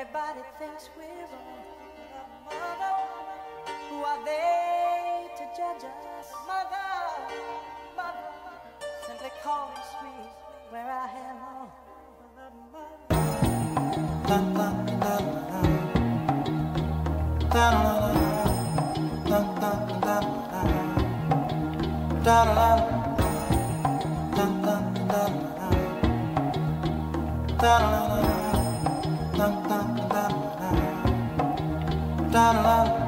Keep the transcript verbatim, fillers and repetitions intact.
Everybody thinks we're wrong. Mother, who are they to judge us? Mother, mother, simply call me sweet where I am on. Da da da da da da da da da da da da da da